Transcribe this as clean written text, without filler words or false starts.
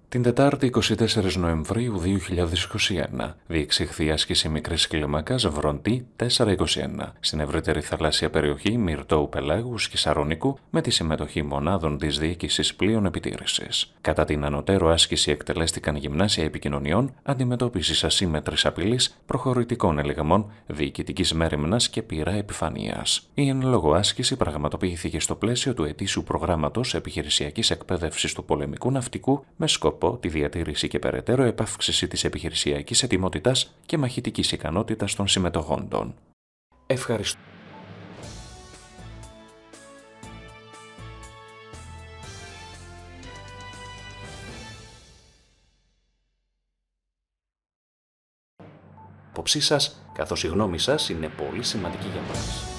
Την Τετάρτη 24 Νοεμβρίου 2021 διεξήχθη η άσκηση μικρής κλίμακας Βροντή 421 στην ευρύτερη θαλάσσια περιοχή Μυρτώου Πελάγους και Σαρονικού με τη συμμετοχή μονάδων της Διοίκησης Πλοίων Επιτήρησης. Κατά την ανωτέρω άσκηση εκτελέστηκαν γυμνάσια επικοινωνιών, αντιμετώπισης ασύμμετρης απειλής, προχωρητικών ελεγμών, διοικητικής μέριμνας και πυρά επιφανείας. Η εν λόγω άσκηση πραγματοποιήθηκε στο πλαίσιο του ετήσιου προγράμματος επιχειρησιακής εκπαίδευσης του πολεμικού ναυτικού με σκοπό τη διατήρηση και περαιτέρω επαύξηση της επιχειρησιακής ετοιμότητας και μαχητικής ικανότητας των συμμετοχόντων. Ευχαριστώ. Απόψη σας, καθώς η γνώμη σας είναι πολύ σημαντική για μας.